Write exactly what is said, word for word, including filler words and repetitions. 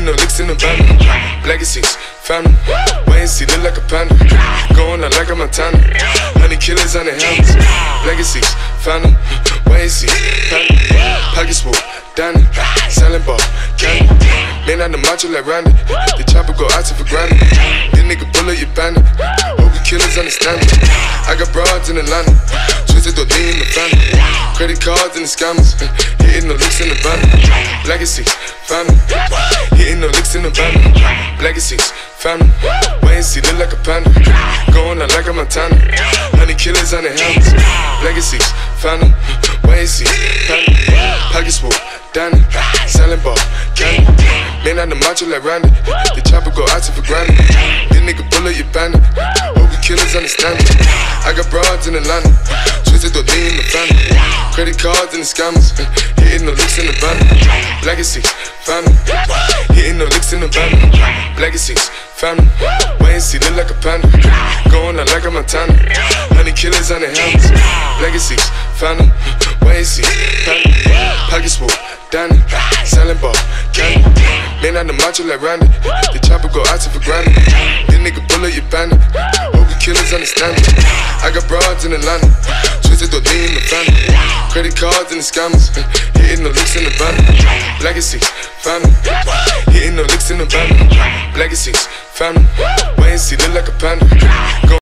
Hitting no licks in the van. Legacies, family, wait and see, look like a panda. Going out like a Montana. Honey killers on the helmets. Legacies, family, wait and see, panda. Pockets full, Danny, selling ball, candy. Man on the macho like Randy. The chopper go out to for granted. This nigga bullet, you bandit. Hope the killers understand it. I got broads in Atlanta. Twisted though they in the family. Credit cards and the scammers. Hitting no licks in the van. Legacies, family. Hitting no licks in the van. Legacies, family. Wait and see, look like a panda. Going out like a Montana. Honey killers on the helmets. Legacies, family. Wait and see, panda. Pockets full, Danny, selling ball, candy. Man on the macho like Randy. The chopper go out to for granted. This nigga bullet, you bandit. Hope the killers understand it. I got broads in Atlanta. Twisted though they in the family. Credit cards and the scammers. Hitting no licks in the van. Legacies, family. Hitting no licks in the van. Legacies, family. Wait and see, look like a panda. Going out like a Montana. Honey killers on the helmets. Legacies, family. Wait and see, panda. Pockets full, Danny, selling ball, candy. Man on the macho like Randy. The chopper go out to for granted. This nigga bullet, you bandit. Hope the killers understand it. I got broads in Atlanta. Twisted though they in the family. Credit cards and the scammers. Hitting no licks in the van. Legacies, family. Hitting no licks in the van. Legacies, family. Wait and see, look like a panda. Go